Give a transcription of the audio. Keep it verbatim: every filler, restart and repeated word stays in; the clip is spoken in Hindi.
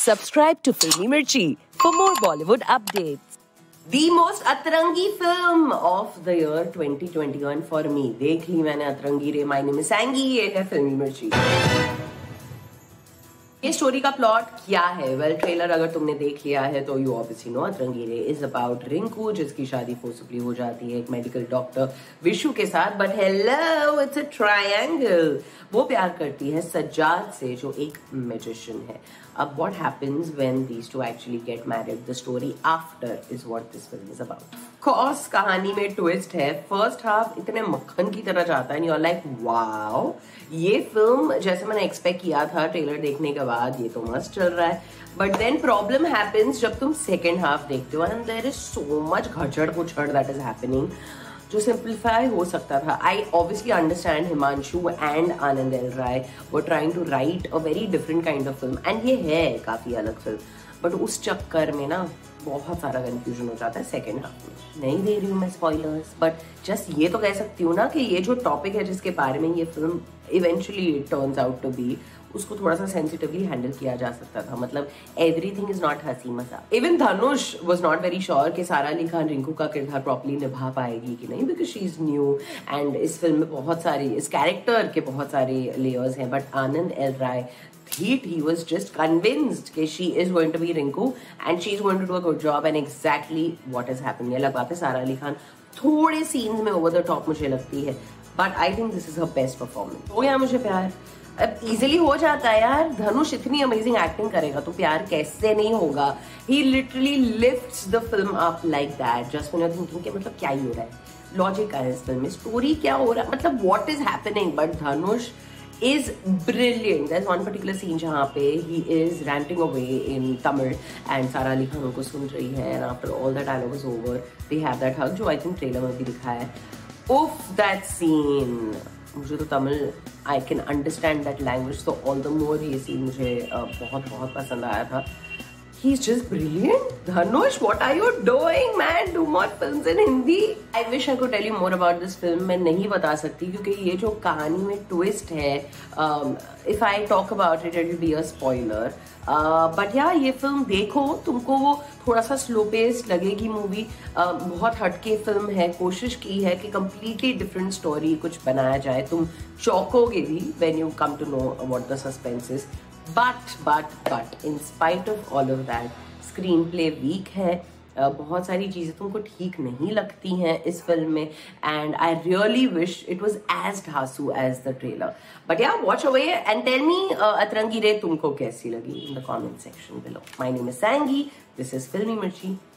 Subscribe to Filmy Mirchi for more Bollywood updates. The most अतरंगी film of the year twenty twenty-one for me. देख ली मैंने अतरंगी रे. My name is Sangi. ये है फिल्मी मिर्ची. ये स्टोरी का प्लॉट क्या है? वेल well, ट्रेलर अगर तुमने देख लिया है तो यू ऑब्वियसली नो अतरंगी रे इज अबाउट रिंकू जिसकी शादी फोर्सफुली हो जाती है एक मेडिकल डॉक्टर विशु के साथ. But hello, it's a triangle. वो प्यार करती है सज्जाद से जो एक मैजिशियन है. अब what happens when these two actually get married, the story after is what this film is about. Course कहानी में ट्विस्ट है. फर्स्ट हाफ इतने मक्खन की तरह जाता है, यू आर लाइक वाओ, ये फिल्म जैसे मैंने एक्सपेक्ट किया था ट्रेलर देखने के बाद, ये तो मस्त चल रहा है. बट देन प्रॉब्लम हैपेंस जब तुम सेकेंड हाफ देखते हो and there is so much घचड़ पुछड़ दैट इज हैपनिंग जो सिंप्लीफाई हो सकता था. I obviously understand Himanshu and Aanand L Rai were trying to write a very different kind of film and ये है काफी अलग फिल्म. बट उस चक्कर में ना बहुत सारा कंफ्यूजन हो जाता है सेकेंड हाफ में. नहीं दे रही हूँ मैं स्पॉयलर्स, बट जस्ट ये तो कह सकती हूँ ना कि ये जो टॉपिक है जिसके बारे में ये film eventually turns out to be, उसको थोड़ा सा सेंसिटिवली हैंडल किया जा सकता था. मतलब एवरीथिंग इज नॉट हंसी मजाक. Even Dhanush was not very sure कि सारा अली खान रिंकू का किरदार प्रॉपर्ली निभा पाएगी कि नहीं, because she is new and इस फिल्म में बहुत सारी, इस कैरेक्टर के बहुत सारे लेयर्स हैं. But Aanand L Rai, He, he was just convinced that she is going to be Rinku and she is going to do a good job and exactly what is happening. अलग बात है, सारा अली खान थोड़े सीन्स में ओवर द टॉप मुझे लगती है, but I think this is her best performance. हो गया मुझे प्यार. अब इजिली हो जाता है यार. धनुष इतनी अमेजिंग एक्टिंग करेगा तो प्यार कैसे नहीं होगा. He literally lifts the film up like that just when you are thinking कि मतलब क्या ही हो रहा है, लॉजिक है इस फिल्म में, स्टोरी क्या हो रहा है, मतलब what is happening. But Dhanush is brilliant. There's one particular scene जहाँ पे he is ranting away in Tamil and सारा अली खान उनको सुन रही है and after all the dialogue is over they have that hug जो I think trailer में भी दिखाया है. Oof, that scene. मुझे तो Tamil I can understand that language so all the more ये scene मुझे uh, बहुत बहुत पसंद आया था. He's just brilliant. Dhanush, what are you doing, man? Do more films in Hindi. I wish I could tell you more about this film. मैं नहीं बता सकती क्योंकि ये जो कहानी में ट्विस्ट है, um, if I talk about it, it will be a spoiler. But uh, या ये फिल्म देखो, तुमको वो थोड़ा सा स्लो पेस लगेगी मूवी. uh, बहुत हटके फिल्म है. कोशिश की है कि कम्प्लीटली डिफरेंट स्टोरी कुछ बनाया जाए. तुम चौंकोगे भी when you come to know what the suspense is. But, but, but, in spite of all of that, screenplay weak है. uh, बहुत सारी चीज़ें तुमको ठीक नहीं लगती हैं इस फिल्म में and I really wish it was as ढासू as the trailer. But yeah watch away and tell me Atrangi Re तुमको कैसी लगी in the comment section below. My name is Sangy. This is Filmy मिर्ची.